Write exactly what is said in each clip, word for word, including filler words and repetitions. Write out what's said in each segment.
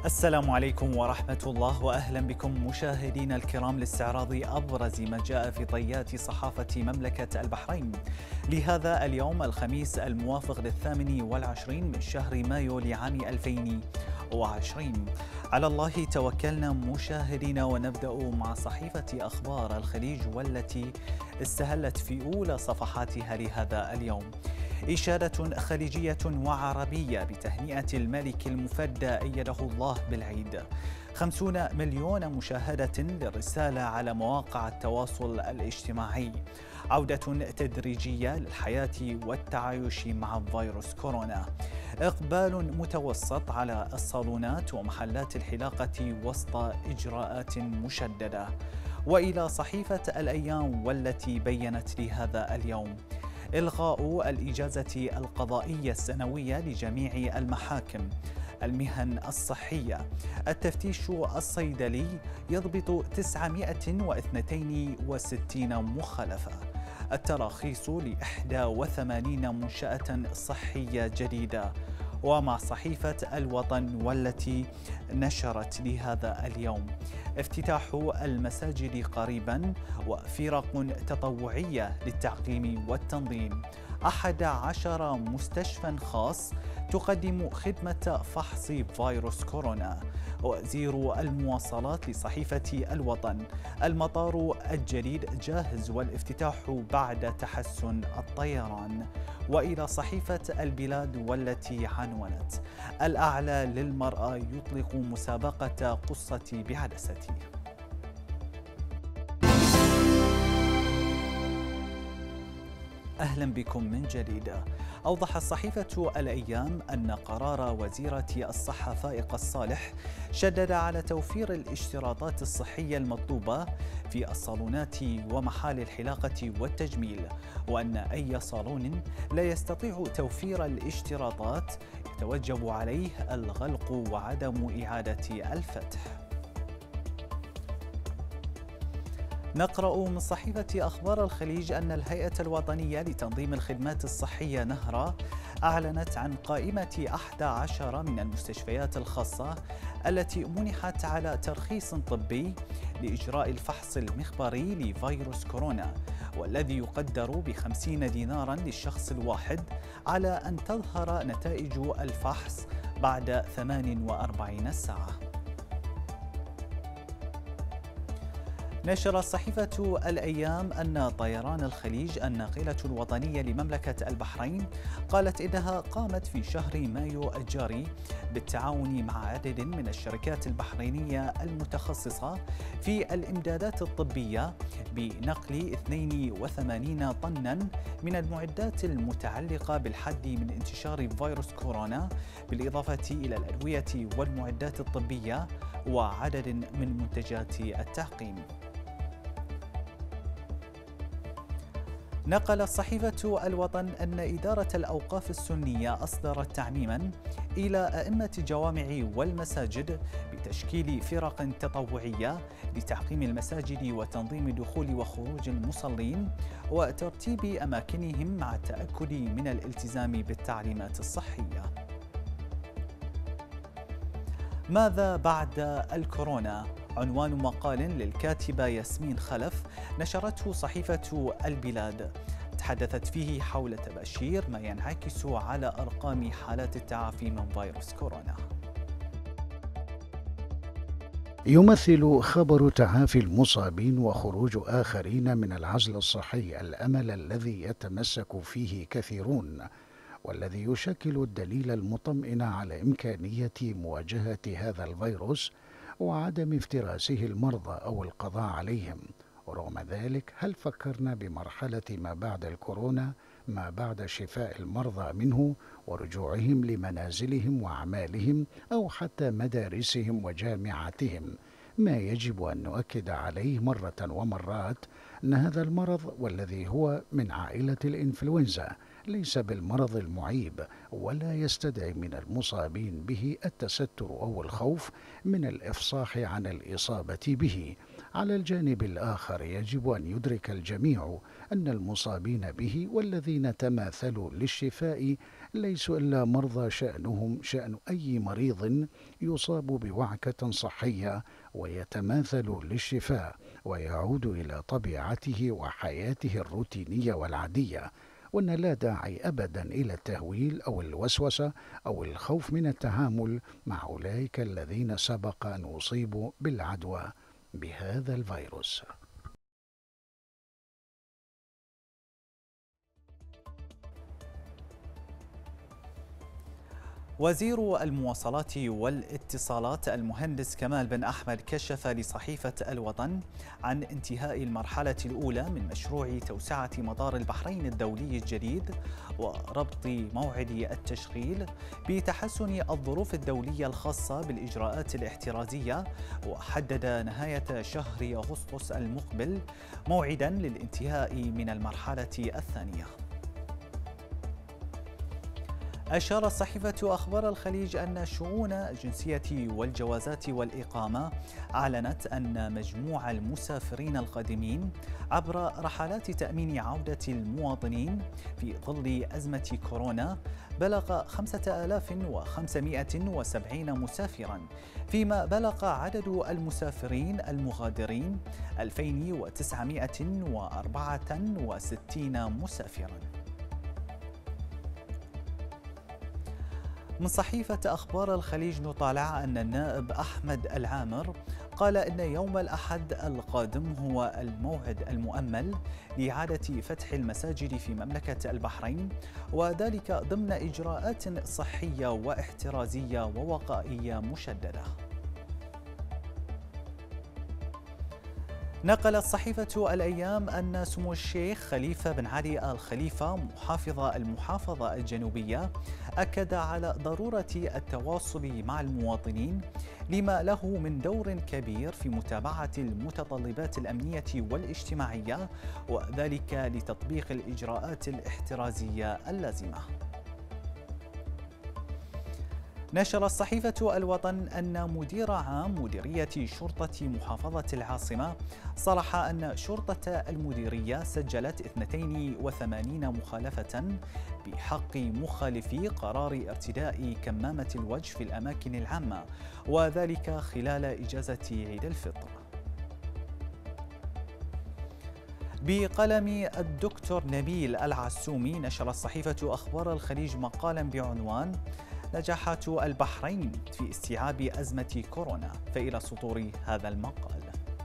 السلام عليكم ورحمة الله وأهلا بكم مشاهدينا الكرام لاستعراض أبرز ما جاء في طيات صحافة مملكة البحرين لهذا اليوم الخميس الموافق للثامن والعشرين من شهر مايو لعام ألفين وعشرين. على الله توكلنا مشاهدينا، ونبدأ مع صحيفة أخبار الخليج والتي استهلت في أولى صفحاتها لهذا اليوم إشادة خليجية وعربية بتهنئة الملك المفدى أيده الله بالعيد. خمسون مليون مشاهدة للرسالة على مواقع التواصل الاجتماعي. عودة تدريجية للحياة والتعايش مع فيروس كورونا. إقبال متوسط على الصالونات ومحلات الحلاقة وسط إجراءات مشددة. وإلى صحيفة الأيام والتي بيّنت لهذا اليوم إلغاء الإجازة القضائية السنوية لجميع المحاكم. المهن الصحية. التفتيش الصيدلي يضبط تسعمائة واثنين وستين مخالفة. التراخيص لإحدى وثمانين منشأة صحية جديدة. ومع صحيفة الوطن والتي نشرت لهذا اليوم افتتاح المساجد قريبا وفرق تطوعية للتعقيم والتنظيم. أحد عشر مستشفى خاص تقدم خدمة فحص فيروس كورونا. وزير المواصلات لصحيفة الوطن. المطار الجديد جاهز والافتتاح بعد تحسن الطيران. وإلى صحيفة البلاد والتي عنونت الأعلى للمرأة يطلق مسابقة قصتي بعدستي. أهلا بكم من جديد. أوضحت صحيفة الأيام أن قرار وزيرة الصحة فائق الصالح شدد على توفير الاشتراطات الصحية المطلوبة في الصالونات ومحال الحلاقة والتجميل، وأن أي صالون لا يستطيع توفير الاشتراطات يتوجب عليه الغلق وعدم إعادة الفتح. نقرأ من صحيفة أخبار الخليج أن الهيئة الوطنية لتنظيم الخدمات الصحية نهرة أعلنت عن قائمة أحد عشر من المستشفيات الخاصة التي منحت على ترخيص طبي لإجراء الفحص المخبري لفيروس كورونا، والذي يقدر بخمسين دينارا للشخص الواحد على أن تظهر نتائج الفحص بعد ثمان وأربعين ساعة. نشر صحيفة الأيام أن طيران الخليج الناقلة الوطنية لمملكة البحرين قالت إنها قامت في شهر مايو الجاري بالتعاون مع عدد من الشركات البحرينية المتخصصة في الإمدادات الطبية بنقل اثنين وثمانين طنا من المعدات المتعلقة بالحد من انتشار فيروس كورونا، بالإضافة إلى الأدوية والمعدات الطبية وعدد من منتجات التعقيم. نقلت صحيفة الوطن أن إدارة الأوقاف السنية أصدرت تعميما إلى أئمة الجوامع والمساجد بتشكيل فرق تطوعية لتعقيم المساجد وتنظيم دخول وخروج المصلين وترتيب أماكنهم مع التأكد من الالتزام بالتعليمات الصحية. ماذا بعد الكورونا؟ عنوان مقال للكاتبة ياسمين خلف نشرته صحيفة البلاد تحدثت فيه حول تباشير ما ينعكس على أرقام حالات التعافي من فيروس كورونا. يمثل خبر تعافي المصابين وخروج آخرين من العزل الصحي الأمل الذي يتمسك فيه كثيرون، والذي يشكل الدليل المطمئن على إمكانية مواجهة هذا الفيروس وعدم افتراسه المرضى أو القضاء عليهم. ورغم ذلك، هل فكرنا بمرحلة ما بعد الكورونا، ما بعد شفاء المرضى منه ورجوعهم لمنازلهم وأعمالهم أو حتى مدارسهم وجامعاتهم؟ ما يجب أن نؤكد عليه مرة ومرات أن هذا المرض، والذي هو من عائلة الإنفلونزا، ليس بالمرض المعيب، ولا يستدعي من المصابين به التستر أو الخوف من الإفصاح عن الإصابة به. على الجانب الآخر يجب أن يدرك الجميع أن المصابين به والذين تماثلوا للشفاء ليسوا إلا مرضى شأنهم شأن أي مريض يصاب بوعكة صحية ويتماثل للشفاء ويعود إلى طبيعته وحياته الروتينية والعادية، وأن لا داعي أبدا إلى التهويل أو الوسوسة أو الخوف من التعامل مع أولئك الذين سبق أن أصيبوا بالعدوى بهذا الفيروس. وزير المواصلات والاتصالات المهندس كمال بن أحمد كشف لصحيفة الوطن عن انتهاء المرحلة الأولى من مشروع توسعة مطار البحرين الدولي الجديد وربط موعد التشغيل بتحسن الظروف الدولية الخاصة بالإجراءات الاحترازية، وحدد نهاية شهر أغسطس المقبل موعدا للانتهاء من المرحلة الثانية. أشارت صحيفة أخبار الخليج أن شؤون الجنسية والجوازات والإقامة أعلنت أن مجموع المسافرين القادمين عبر رحلات تأمين عودة المواطنين في ظل أزمة كورونا بلغ خمسة آلاف وخمسمائة وسبعين مسافراً، فيما بلغ عدد المسافرين المغادرين ألفين وتسعمائة وأربعة وستين مسافراً. من صحيفة أخبار الخليج نطالع أن النائب أحمد العامر قال إن يوم الأحد القادم هو الموعد المؤمل لإعادة فتح المساجد في مملكة البحرين، وذلك ضمن إجراءات صحية واحترازية ووقائية مشددة. نقلت صحيفة الأيام أن سمو الشيخ خليفة بن علي آل خليفة محافظ المحافظة الجنوبية أكد على ضرورة التواصل مع المواطنين لما له من دور كبير في متابعة المتطلبات الأمنية والاجتماعية، وذلك لتطبيق الإجراءات الاحترازية اللازمة. نشرت صحيفة الوطن أن مدير عام مديرية شرطة محافظة العاصمة صرح أن شرطة المديرية سجلت اثنتين وثمانين مخالفة بحق مخالفي قرار ارتداء كمامة الوجه في الأماكن العامة، وذلك خلال إجازة عيد الفطر. بقلم الدكتور نبيل العسومي نشرت صحيفة أخبار الخليج مقالا بعنوان نجاحات البحرين في استيعاب أزمة كورونا، فإلى سطور هذا المقال.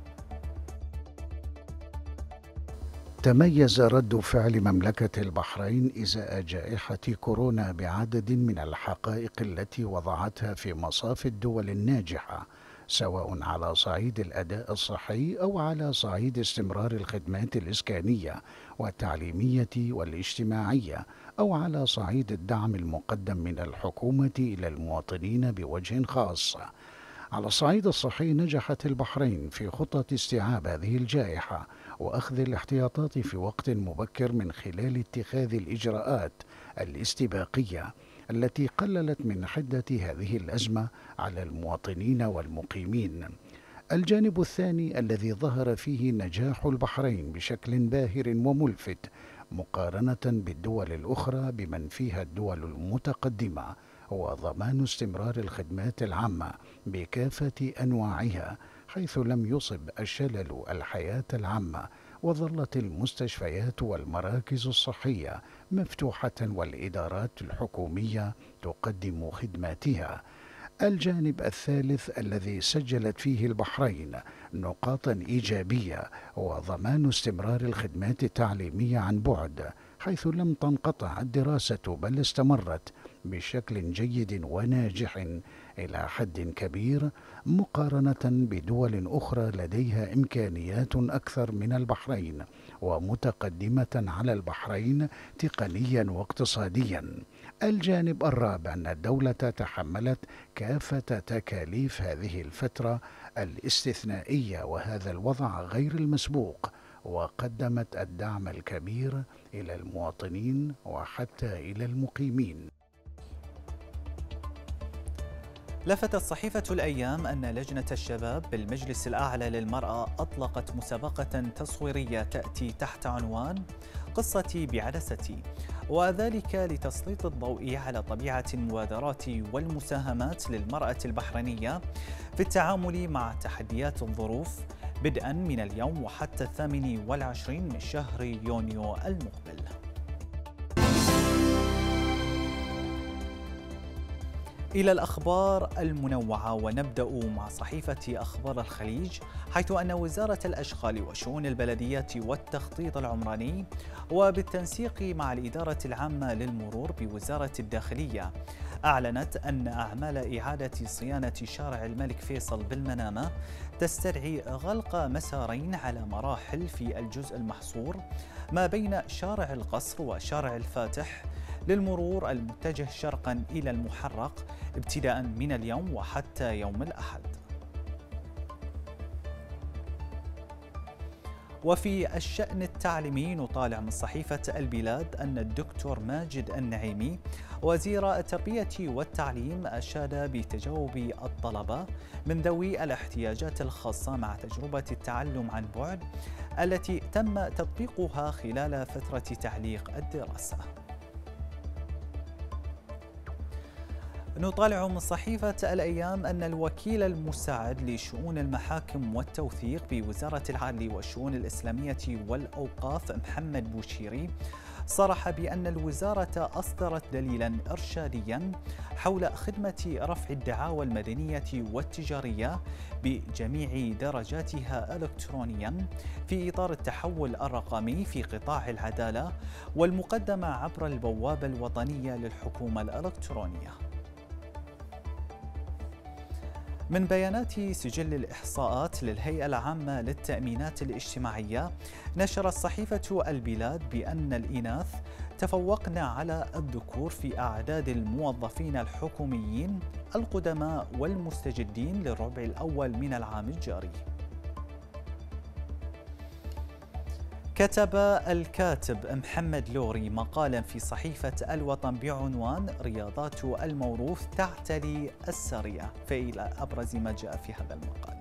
تميز رد فعل مملكة البحرين إزاء جائحة كورونا بعدد من الحقائق التي وضعتها في مصاف الدول الناجحة، سواء على صعيد الأداء الصحي أو على صعيد استمرار الخدمات الإسكانية والتعليمية والاجتماعية، أو على صعيد الدعم المقدم من الحكومة إلى المواطنين بوجه خاص. على الصعيد الصحي نجحت البحرين في خطة استيعاب هذه الجائحة وأخذ الاحتياطات في وقت مبكر من خلال اتخاذ الإجراءات الاستباقية التي قللت من حدة هذه الأزمة على المواطنين والمقيمين. الجانب الثاني الذي ظهر فيه نجاح البحرين بشكل باهر وملفت مقارنة بالدول الأخرى بمن فيها الدول المتقدمة هو ضمان استمرار الخدمات العامة بكافة أنواعها، حيث لم يصب الشلل الحياة العامة، وظلت المستشفيات والمراكز الصحية مفتوحة والإدارات الحكومية تقدم خدماتها. الجانب الثالث الذي سجلت فيه البحرين نقاطا إيجابية هو ضمان استمرار الخدمات التعليمية عن بعد، حيث لم تنقطع الدراسة بل استمرت بشكل جيد وناجح إلى حد كبير مقارنة بدول أخرى لديها إمكانيات أكثر من البحرين ومتقدمة على البحرين تقنيا واقتصاديا. الجانب الرابع أن الدولة تحملت كافة تكاليف هذه الفترة الاستثنائية، وهذا الوضع غير المسبوق، وقدمت الدعم الكبير إلى المواطنين وحتى إلى المقيمين. لفتت صحيفة الأيام أن لجنة الشباب بالمجلس الأعلى للمرأة أطلقت مسابقة تصويرية تأتي تحت عنوان قصتي بعدستي، وذلك لتسليط الضوء على طبيعة المبادرات والمساهمات للمرأة البحرينية في التعامل مع تحديات الظروف بدءا من اليوم وحتى الثامن والعشرين من شهر يونيو المقبل. إلى الأخبار المنوعة، ونبدأ مع صحيفة أخبار الخليج، حيث أن وزارة الأشغال وشؤون البلديات والتخطيط العمراني وبالتنسيق مع الإدارة العامة للمرور بوزارة الداخلية أعلنت أن أعمال إعادة صيانة شارع الملك فيصل بالمنامة تستدعي غلق مسارين على مراحل في الجزء المحصور ما بين شارع القصر وشارع الفاتح للمرور المتجه شرقا إلى المحرق ابتداء من اليوم وحتى يوم الأحد. وفي الشأن التعليمي نطالع من صحيفة البلاد أن الدكتور ماجد النعيمي وزير التربية والتعليم أشاد بتجاوب الطلبة من ذوي الاحتياجات الخاصة مع تجربة التعلم عن بعد التي تم تطبيقها خلال فترة تعليق الدراسة. نطالع من صحيفة الأيام أن الوكيل المساعد لشؤون المحاكم والتوثيق بوزارة العدل والشؤون الإسلامية والأوقاف محمد بوشيري صرح بأن الوزارة أصدرت دليلا إرشاديا حول خدمة رفع الدعاوى المدنية والتجارية بجميع درجاتها إلكترونيا في إطار التحول الرقمي في قطاع العدالة والمقدمة عبر البوابة الوطنية للحكومة الإلكترونية. من بيانات سجل الإحصاءات للهيئة العامة للتأمينات الاجتماعية، نشرت صحيفة البلاد بأن الإناث تفوقن على الذكور في أعداد الموظفين الحكوميين القدماء والمستجدين للربع الأول من العام الجاري. كتب الكاتب محمد لوري مقالا في صحيفة الوطن بعنوان رياضات الموروث تعتلي السرية، فإلى أبرز ما جاء في هذا المقال.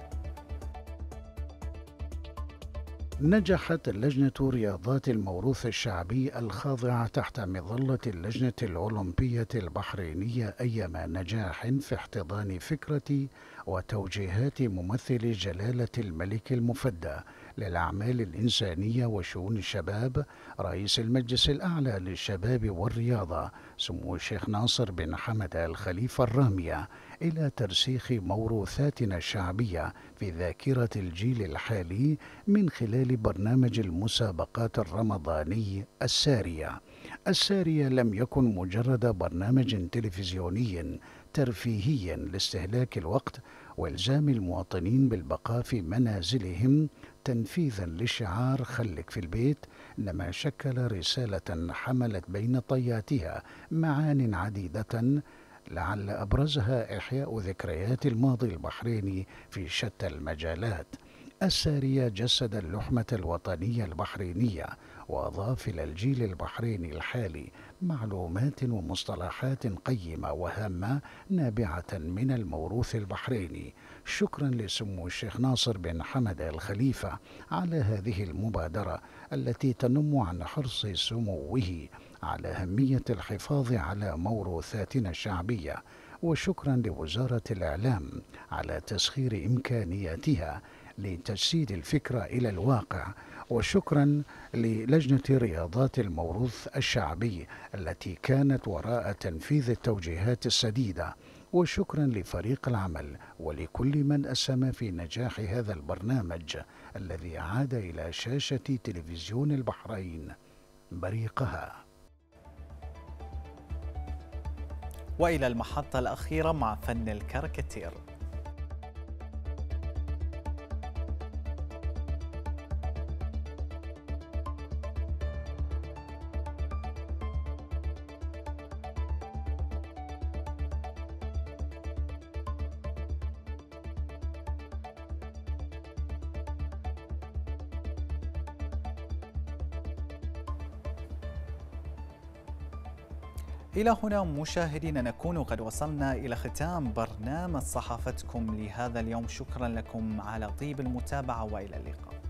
نجحت لجنة رياضات الموروث الشعبي الخاضعة تحت مظلة اللجنة الأولمبية البحرينية أيما نجاح في احتضان فكرة وتوجيهات ممثل جلالة الملك المفدى للأعمال الإنسانية وشؤون الشباب رئيس المجلس الأعلى للشباب والرياضة سمو الشيخ ناصر بن حمد الخليفة الرامية إلى ترسيخ موروثاتنا الشعبية في ذاكرة الجيل الحالي من خلال برنامج المسابقات الرمضاني السارية. السارية لم يكن مجرد برنامج تلفزيوني ترفيهيا لاستهلاك الوقت والزام المواطنين بالبقاء في منازلهم تنفيذا لشعار خلك في البيت، إنما شكل رسالة حملت بين طياتها معان عديدة لعل أبرزها إحياء ذكريات الماضي البحريني في شتى المجالات. السارية جسد اللحمة الوطنية البحرينية وأضاف إلى الجيل البحريني الحالي معلومات ومصطلحات قيمة وهامة نابعة من الموروث البحريني. شكرا لسمو الشيخ ناصر بن حمد الخليفة على هذه المبادرة التي تنم عن حرص سموه على أهمية الحفاظ على موروثاتنا الشعبية، وشكرا لوزارة الإعلام على تسخير إمكانياتها لتجسيد الفكرة إلى الواقع، وشكرا للجنة رياضات الموروث الشعبي التي كانت وراء تنفيذ التوجيهات السديدة، وشكرا لفريق العمل ولكل من أسهم في نجاح هذا البرنامج الذي عاد إلى شاشة تلفزيون البحرين بريقها. وإلى المحطة الأخيرة مع فن الكاريكاتير. إلى هنا مشاهدينا نكون قد وصلنا إلى ختام برنامج صحافتكم لهذا اليوم. شكرا لكم على طيب المتابعة وإلى اللقاء.